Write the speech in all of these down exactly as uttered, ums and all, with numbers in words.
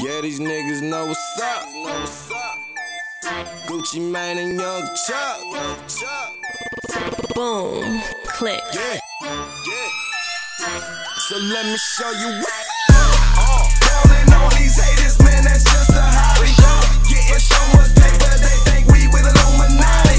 Yeah, these niggas know what's up. Know what's up. Gucci Mane and Young Chuck. Boom, click. Yeah, yeah. So let me show you what's up. Falling on these haters, man, that's just a hobby. Getting so much paper, they think we with Illuminati.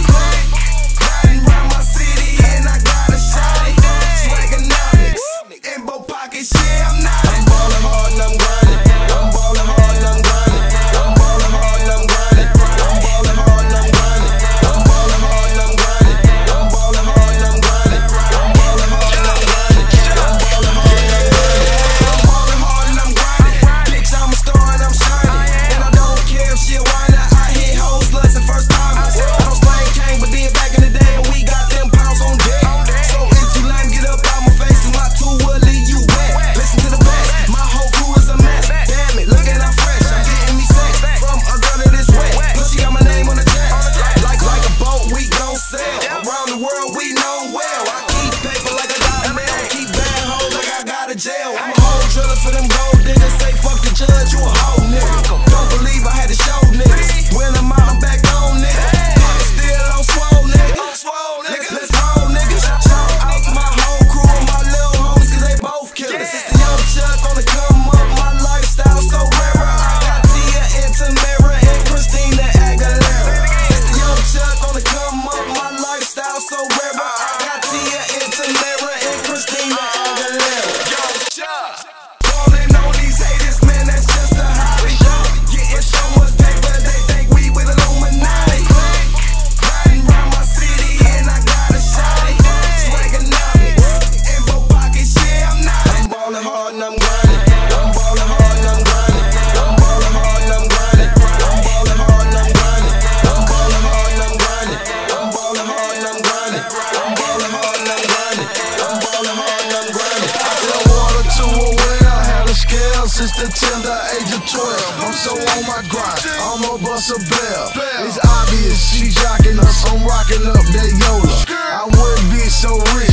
Riding around my city and I got a shawty. Swaggonomics, in both pockets, yeah, I'm not. I'm ballin' hard and I'm grinding. I'm ballin' hard and I'm grinding. I'm ballin' hard and I'm grinding. I'm ballin' hard and I'm grinding. I'm ballin' hard and I'm grinding. I'm ballin' hard and I'm grinding. I'm ballin' hard and I'm grinding. I'm ballin' hard and I'm grinding. I'm ballin' hard and I'm grinding. Bitch, I'm a star and I'm shining. And I don't care if she a whiner. I hit hoes, sluts, and first timers. I don't slang cane, but did back in the day, and we got them pounds on deck. So if you lame, get up out my face, cause my two will leave you wet. Listen to the best, my whole crew is a mess. Damn it, look at I'm fresh. I'm getting me sex from a girl that is wet. Plus she got my name on the chest. Like like a boat, we gon' sail. Around the world, we know well. I keep paper like I got a mail. Keep bad hoes like I got a jail. I'm a whole driller for them gold diggers. Say fuck the judge, you a hoe nigga. Don't believe I had to show niggas. When I'm out, I'm back on nigga. Pocket still on swole nigga. Let's, let's roll niggas. Shout out to my whole crew and my little homies, cause they both killers. It's the Young Chuck on the come up. My lifestyle so rare. I got Tia and Tamara and Christina Aguilera. It's the Young Chuck on the come up. My lifestyle so rare. I got Tia and Tamara and Christina Aguilera. Young Chuck. Falling on these haters, man, that's just a hobby. Getting so much paper, they think we with Illuminati. Riding around my city and I got a shawty. Swaggonomics, in both pockets, yeah, I'm not. I'm ballin' hard and I'm grinding. I'm ballin' hard and I'm grinding. I'm ballin' hard and I'm grinding. I'm ballin' hard and I'm grinding. I'm ballin' hard and I'm grinding. I'm ballin' hard and I'm grinding. I'm ballin' hard and I'm grinding. I'm ballin' hard and I'm grinding. I feel water to a well, had a scale since the tender age of twelve. I'm so on my grind, I'ma bust a bell. It's obvious she jocking us, I'm rocking up that Yola. I would be so rich